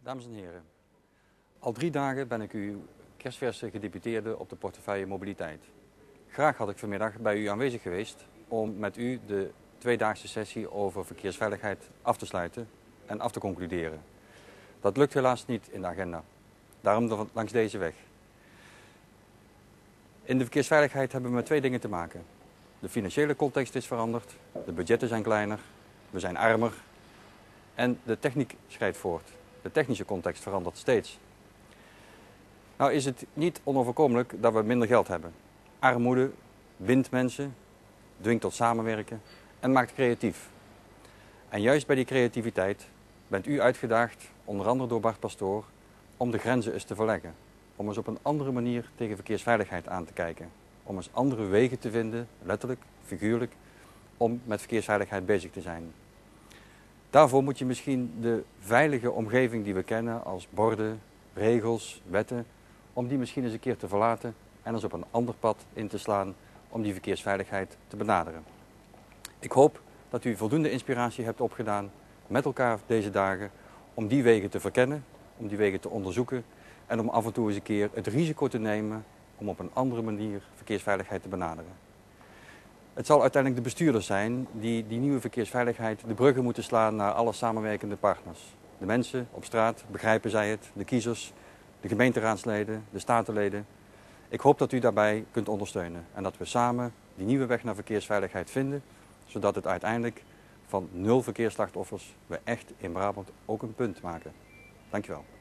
Dames en heren, al 3 dagen ben ik uw kerstverse gedeputeerde op de portefeuille mobiliteit. Graag had ik vanmiddag bij u aanwezig geweest om met u de tweedaagse sessie over verkeersveiligheid af te sluiten en af te concluderen. Dat lukt helaas niet in de agenda, daarom langs deze weg. In de verkeersveiligheid hebben we met 2 dingen te maken. De financiële context is veranderd, de budgetten zijn kleiner, we zijn armer en de techniek schrijdt voort. De technische context verandert steeds. Nou is het niet onoverkomelijk dat we minder geld hebben. Armoede bindt mensen, dwingt tot samenwerken en maakt creatief. En juist bij die creativiteit bent u uitgedaagd, onder andere door Bart Pastoor, om de grenzen eens te verleggen. Om eens op een andere manier tegen verkeersveiligheid aan te kijken. Om eens andere wegen te vinden, letterlijk, figuurlijk, om met verkeersveiligheid bezig te zijn. Daarvoor moet je misschien de veilige omgeving die we kennen als borden, regels, wetten, om die misschien eens een keer te verlaten en eens op een ander pad in te slaan om die verkeersveiligheid te benaderen. Ik hoop dat u voldoende inspiratie hebt opgedaan met elkaar deze dagen om die wegen te verkennen, om die wegen te onderzoeken en om af en toe eens een keer het risico te nemen om op een andere manier verkeersveiligheid te benaderen. Het zal uiteindelijk de bestuurders zijn die nieuwe verkeersveiligheid de bruggen moeten slaan naar alle samenwerkende partners. De mensen op straat, begrijpen zij het, de kiezers, de gemeenteraadsleden, de statenleden. Ik hoop dat u daarbij kunt ondersteunen en dat we samen die nieuwe weg naar verkeersveiligheid vinden, zodat het uiteindelijk van 0 verkeersslachtoffers we echt in Brabant ook een punt maken. Dankjewel.